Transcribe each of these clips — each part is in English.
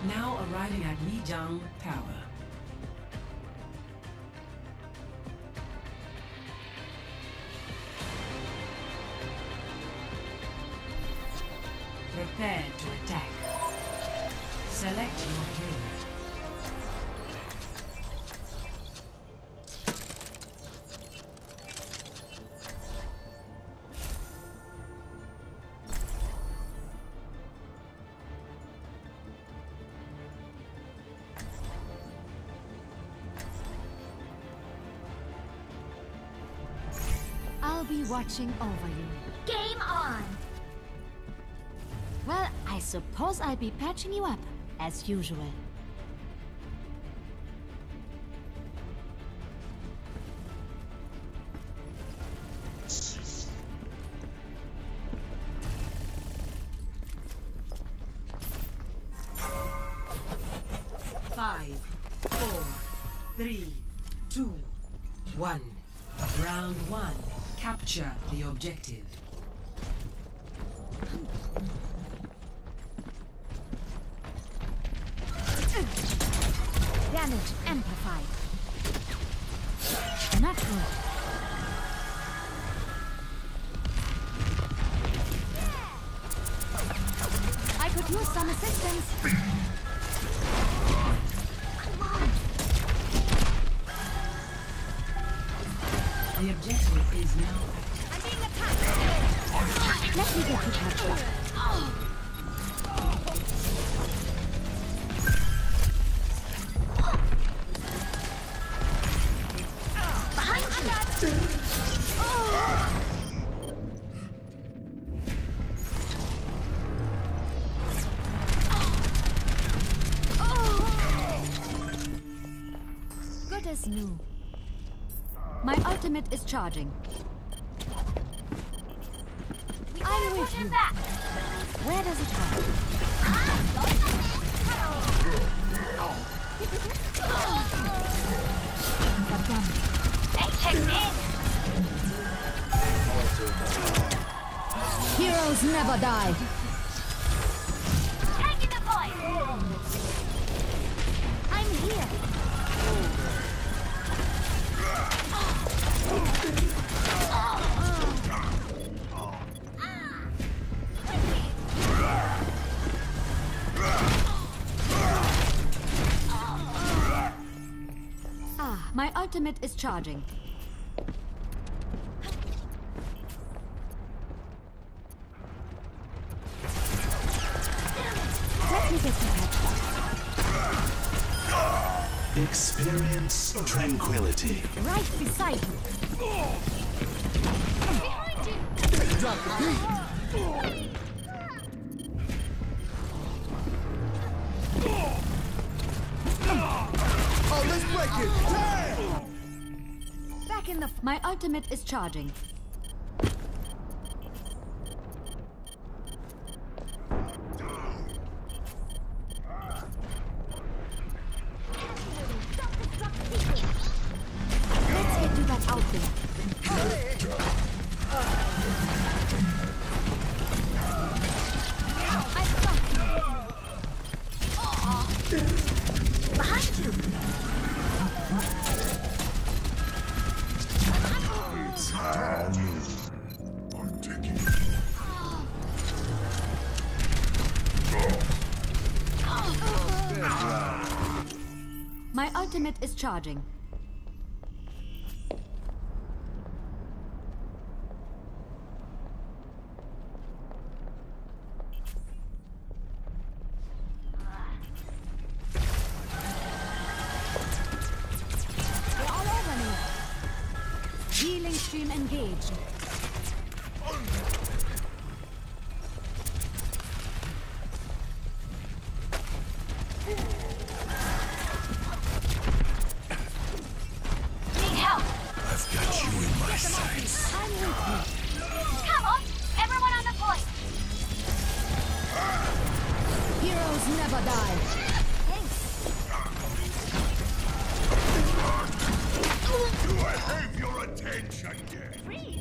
Now arriving at Lijiang Tower. Prepare to attack. Select your hero. I'll be watching over you. Game on! Well, I suppose I'll be patching you up, as usual. Five, four, three, two, one. Round one. Capture the objective. Damage amplified. Not good. I could use some assistance. The objective is now I'm being attacked. Let me get you patched up. Good as new. My ultimate is charging. I'm with you. Where does it hurt? Heroes never die. Taking the point! I'm here. My ultimate is charging. Let me get you patched. Experience tranquility. Right beside you. Behind you! Drop the Oh, let's break it! Damn! back in the... My ultimate is charging. Let's get to that outfit. Behind you! I'm taking My ultimate is charging. They're all over me. Healing stream engaged. Need help! I've got you in my sights. I'm with you. Come on! Everyone on the point! Heroes never die. Thanks. Do I have your attention yet? Freeze!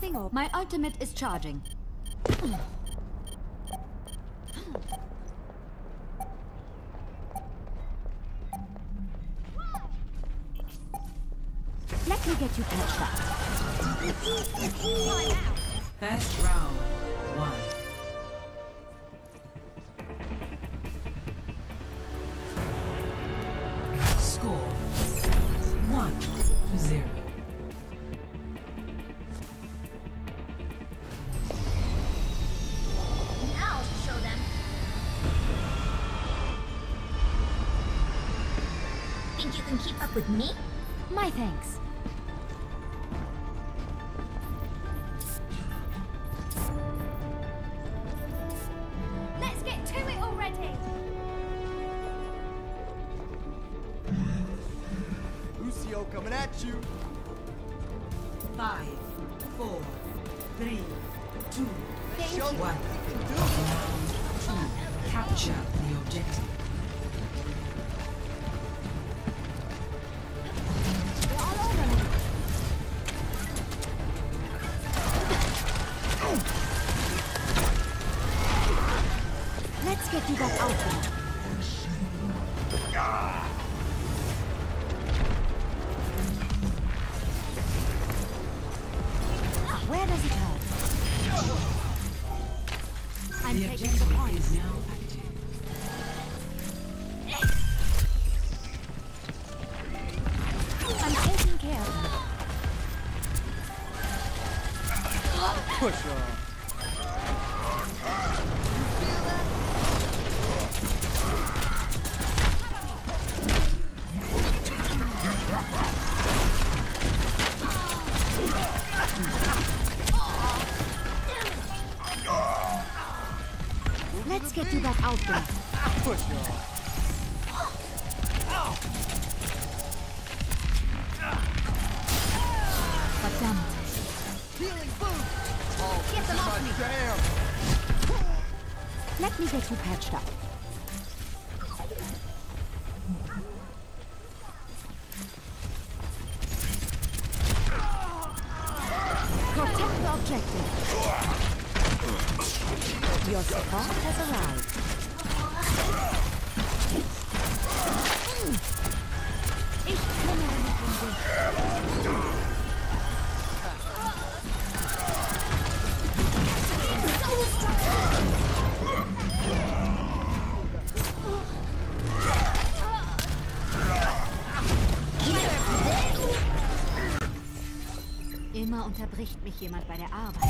Nothing open. My ultimate is charging. Let me get you patched up. First round, 1. Score 1-0. Now to show them. Think you can keep up with me? My thanks. Let's get to it already. Lucio coming at you. 5, 4, 3, 2, Show me 1. what you can do. Round 2. Capture the objective. They're all over me. Let's get you back out there. Where does it hurt? I'm The taking the objective points. is now active. I'm taking care of them. Push on. Let's get you back out there. Push on. But damn it. Healing boost. Oh, Get them off me. damn. Let me get you patched up. Protect the objective. Your support has arrived. Ich kümmere mich um dich. Immer unterbricht mich jemand bei der Arbeit.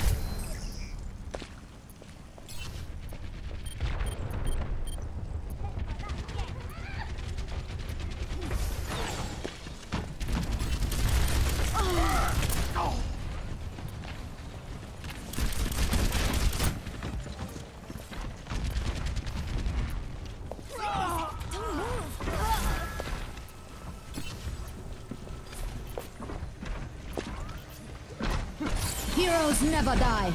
Heroes never die.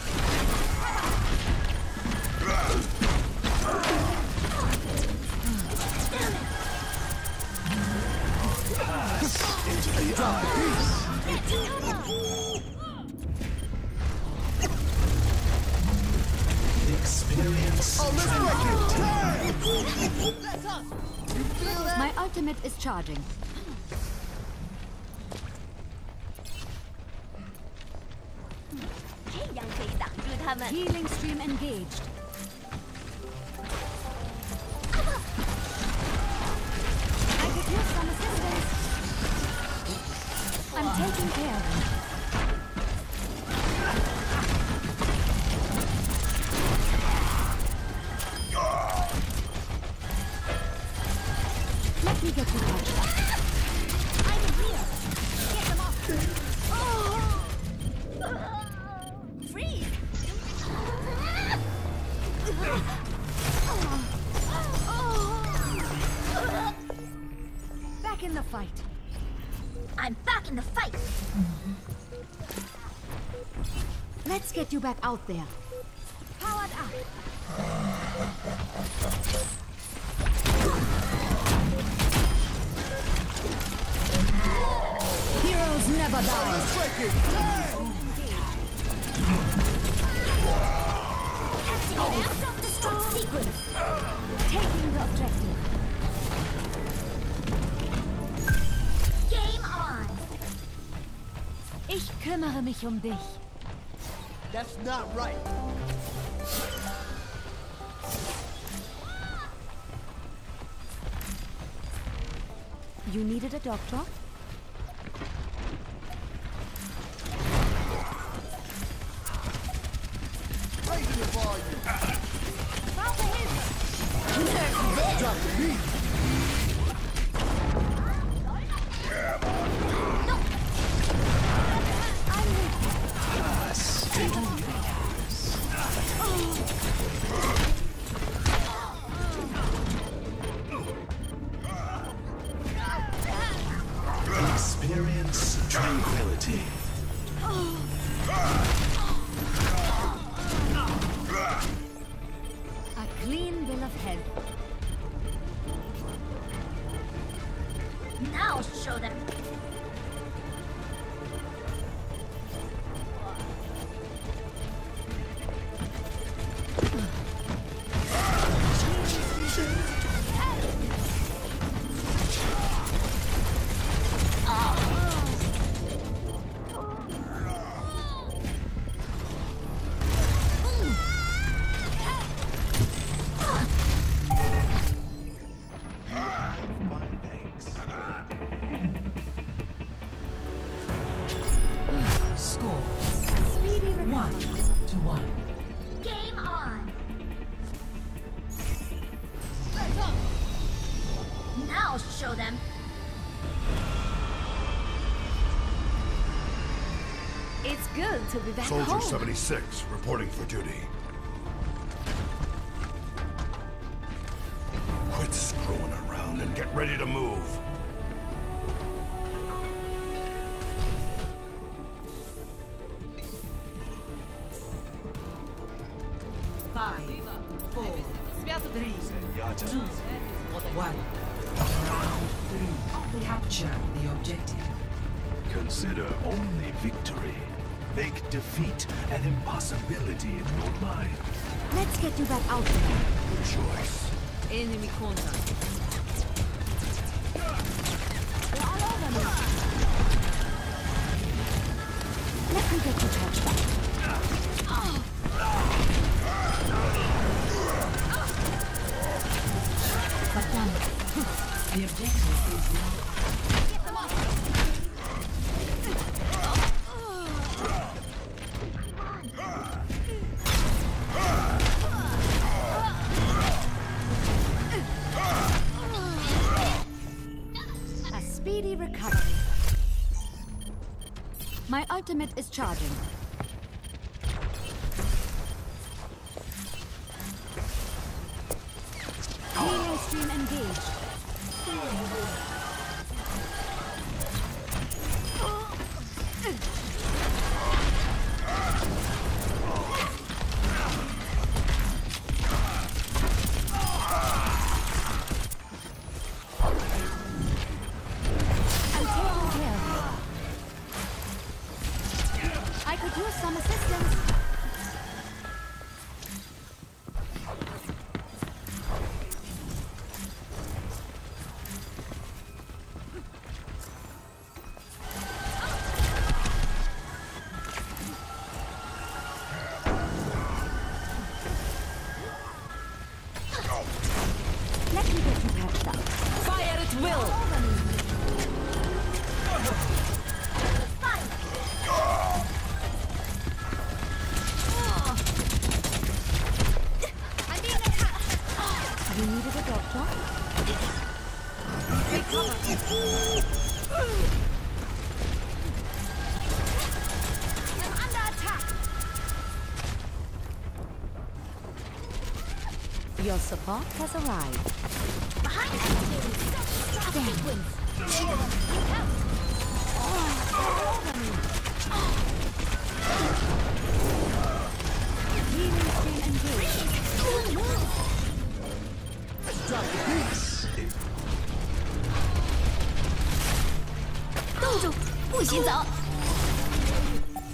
Experience Oh, let's break it. My ultimate is charging. Healing stream engaged. I could use some assistance. I'm taking care of him. Let me get you patched up. I'm here. Get them off. Freeze! Back in the fight. I'm back in the fight. Let's get you back out there. Powered up. Heroes never die. Let's break it. Hey! sequence. Taking the objective. Game on. Ich kümmere mich um dich. That's not right. You needed a doctor? Raise your volume. Brauche Hilfe! Drop the beat. Experience tranquility. A clean bill of health. Now I'll show them. Score Speedy recovery. 1-1. Game on. Now I'll show them. It's good to be back Soldier home. 76, reporting for duty. Quit screwing around and get ready to move. Five, 4, 3, 2, 1. Round 3. Capture the objective. Consider only victory. Make defeat an impossibility in your mind. Let's get you back out there. Good choice. Enemy contact. They're all over me. Let me get you touched back. But damn it. The objective is now Get them off! A speedy recovery. My ultimate is charging. Helios stream engaged. I'm taking care of you. I could use some assistance. Let me get you patched up. fire at will. I'm being attacked. You needed a doctor? I'm under attack. Your support has arrived. Behind you. Damn. Healing stream engaged. Drop the beat. 冻住，不许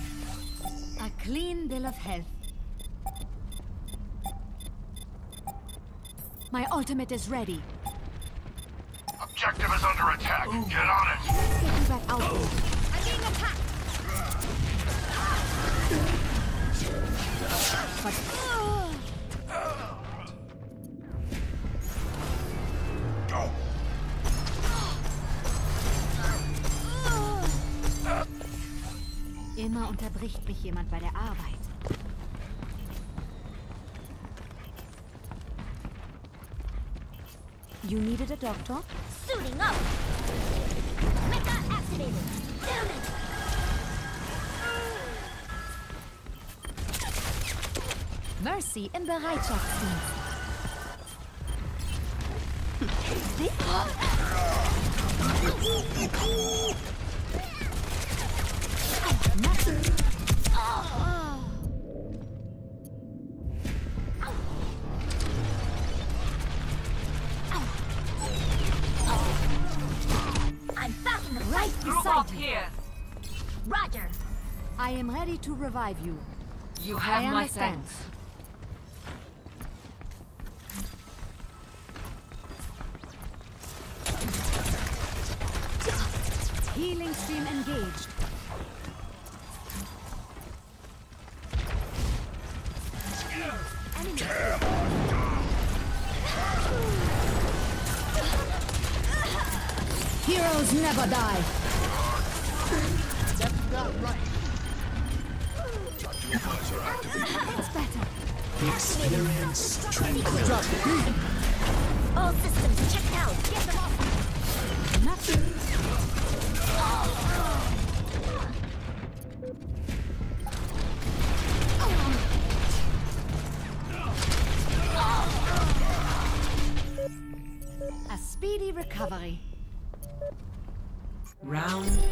走。A clean bill of health. My ultimate is ready. Objective is under attack. Get on it. Let's get you back out there. I'm being attacked. Immer unterbricht mich jemand bei der Arbeit. You needed a doctor? Suiting up. Mecha activated. Damn it. Mercy im Bereitschaftsdienst. I'm back in the fight. Right beside you. Here. Roger. I am ready to revive you. You I have my understand. thanks. Healing stream engaged. Heroes never die. That's not right. It's better. Experience tranquility. Drop the beat. All systems checked out. Get them off. Nothing. A speedy recovery. Round 3.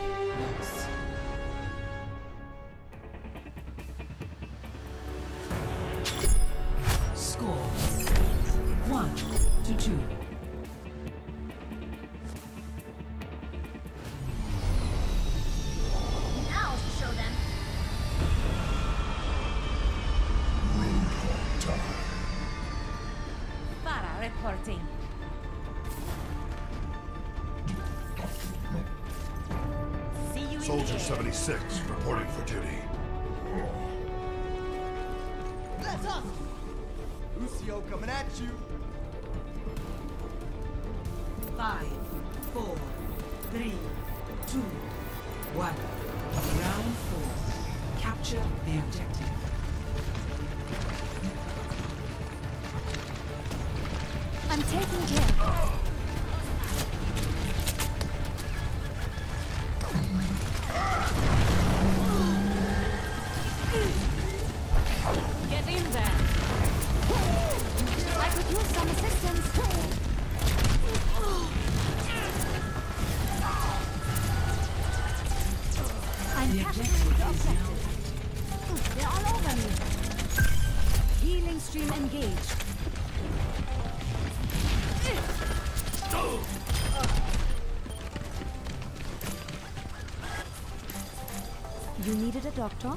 Score 1-2. Now show them. Farah reporting. See you Soldier 76 reporting for duty. That's us. Lucio coming at you. 5, 4, 3, 2, 1. Round 4. Capture the objective. I'm taking care. Get in there. I could use some assistance. I'm The capturing objective the is now objective. They're all over me. Healing stream engaged. You needed a doctor?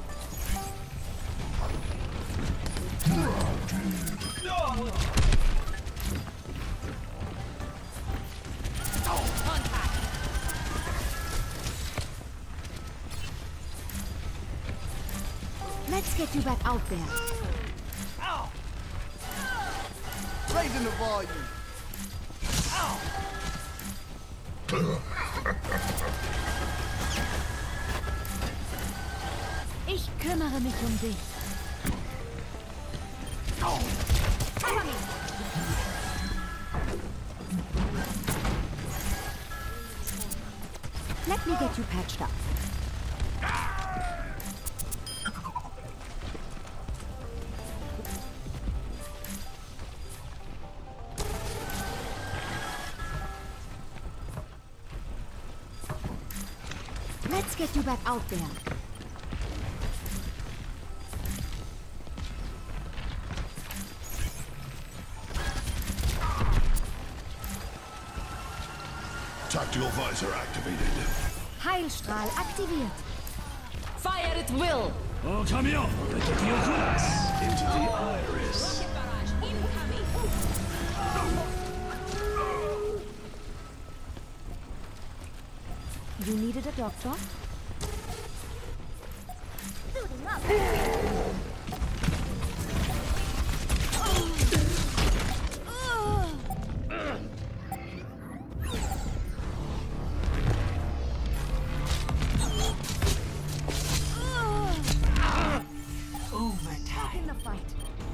Let's get you back out there. Raising the volume. Ich kümmere mich um dich. Let me get you patched up. Let's get you back out there. Tactical visor activated. Heilstrahl aktiviert. fire at will. Into the iris. You needed a doctor? Suiting up. Overtime. In the fight.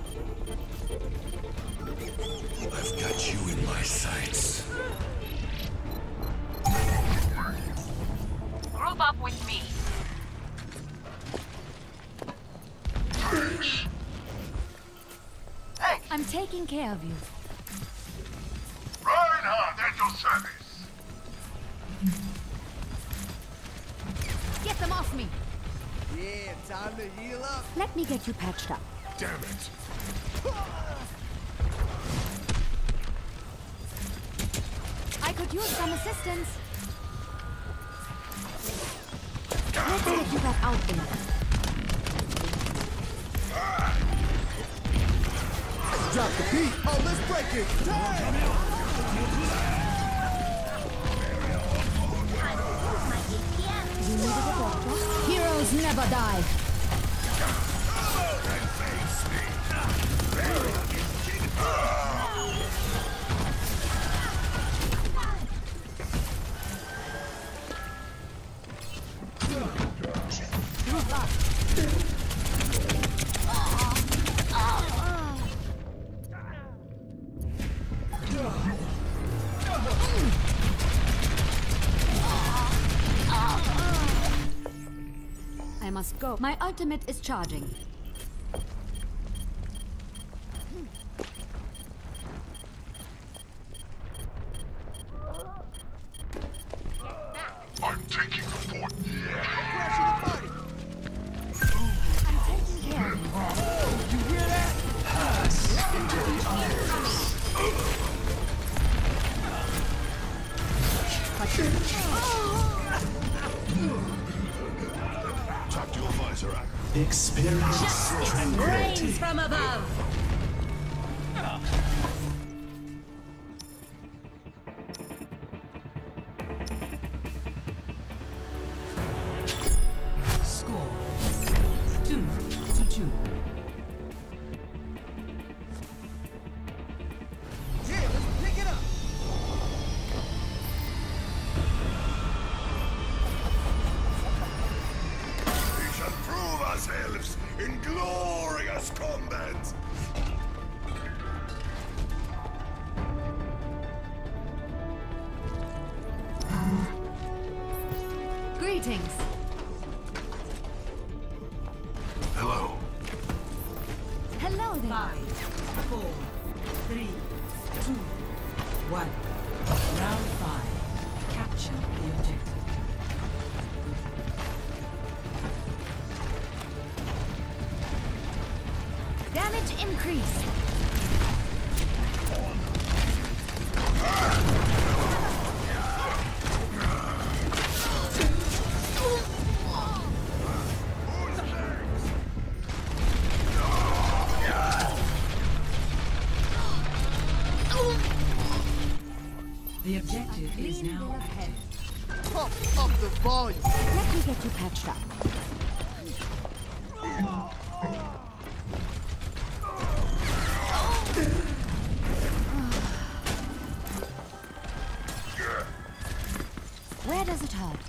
I've got you in my sights. Group up with me. I'm taking care of you. Reinhardt at your service. Get them off me! Yeah, time to heal up. Let me get you patched up. Damn it. I could use some assistance. Let's get you back out there. Drop the beat. Oh, let's break it. Damn. My APM. You needed a doctor? Heroes never die. I must go. My ultimate is charging. I'm taking the fort. Crashing the party. I'm taking care of you. You hear that? Pass into the eyes. Tactical visor active. Experience tranquility. Rains from above. Score 2-2. Yeah, let's pick it up. We shall prove ourselves in glorious combat. Greetings. Hello. Hello there. 5, 4, 3, 2, 1. Round 5. Capture the objective. Damage increase. The objective is now active. Pump up the volume. Let me get you patched up. Where does it hurt?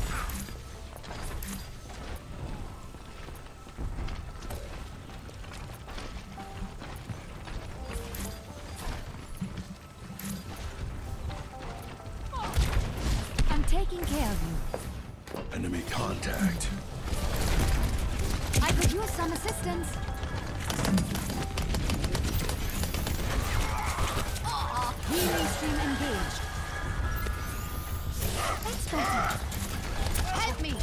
I'm taking care of you. Enemy contact. I could use some assistance. Healing stream engaged. That's better. Help me!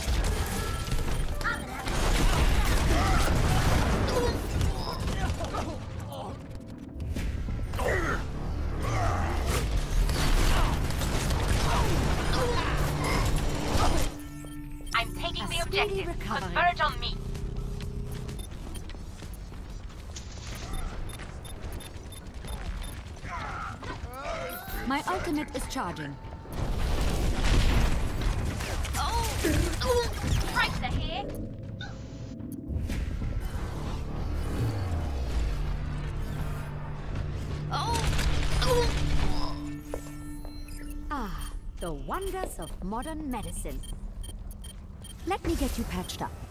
I'm taking A the speedy objective. recovery. Converge on me. My ultimate is charging. Tracer here. Ah, the wonders of modern medicine. Let me get you patched up.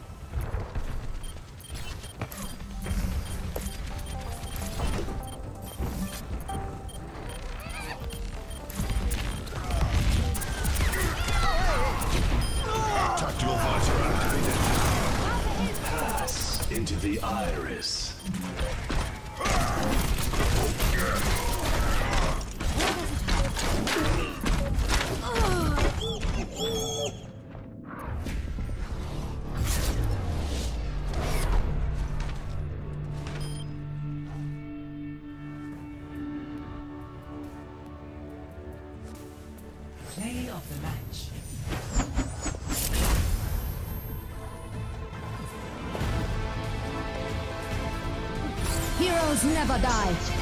Tactical visor activated. Pass into the iris. Play of the match. Heroes never die.